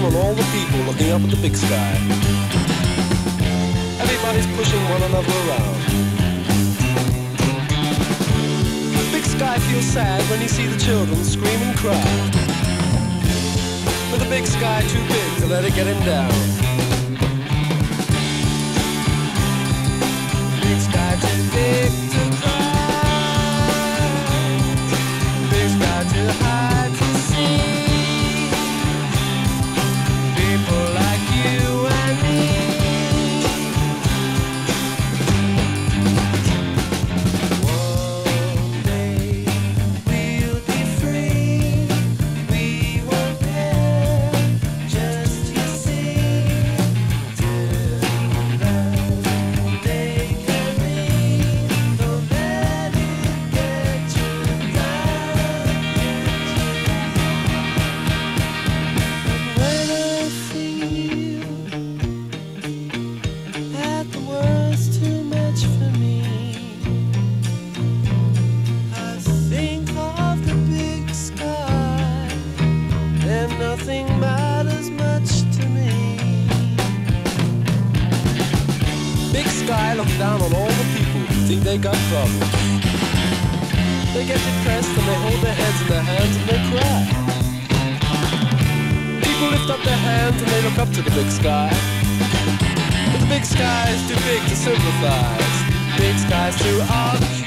on all the people looking up at the big sky. Everybody's pushing one another around. The big sky feels sad when you see the children scream and cry. But the big sky too big to let it get him down. Big sky too big to cry. Big sky too high to see. People like you and me. One day we'll be free. We won't care, just you see. Till that day can be, don't let it get you down. And when I feel that the world's too much for me, I think of the big sky, and nothing matters much to me. Big sky looks down on all the people who think they got problems. They get depressed and they hold their heads in their hands and they cry. People lift up their hands and they look up to the big sky. But the big sky is too big to sympathize. Big sky's too arch.